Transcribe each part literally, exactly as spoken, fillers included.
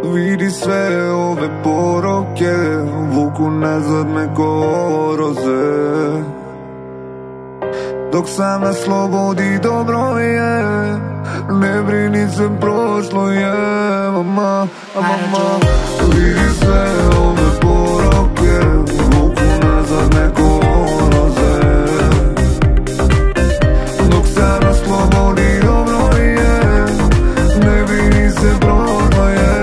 Vidi sve ove poruke, vuku nazad me ko oroze. Dok sam na slobodi dobro je, ne brini se, prošlo je. Mama, a mama, vidi sve ove poruke, vuku nazad me ko oroze. Dok sam na slobodi dobro je, ne brini se, prošlo je.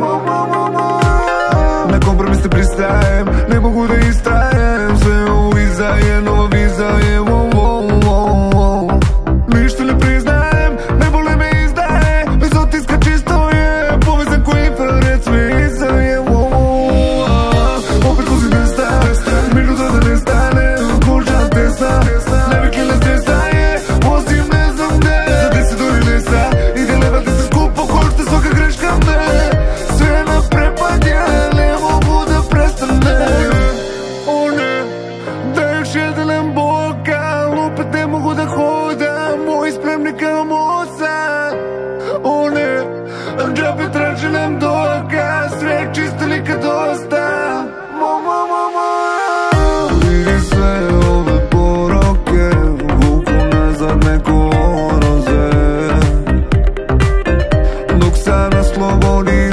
Na kompromis ne pristajem, ne mogu da istrajem. Sve ovo iza je, nova viza je, wow, wow, wow, wow. Ništa ne priznajem, ne boli me izdaje, bez otiska čisto je, povezan ko infrared, sve iza je, wow, wow, wow. Opet kuzi desna, minuta da ne stane, kuća tesna, ne bi kila stesa je, osim ne znam gde. Za deset uri nesa, ide leva da se skupo, košta svaka greška me. Sve na prepad je, ne mogu da prestane. O ne, da još jedan boka, opet ne mogu da hodam, moj spremni kao mosa. O ne, džabe traže nam dokaz, sve čistili kad dosta. Mama, mama, vidi sve ove poruke, vuku nazad neko oroze. Dok sam na slobodi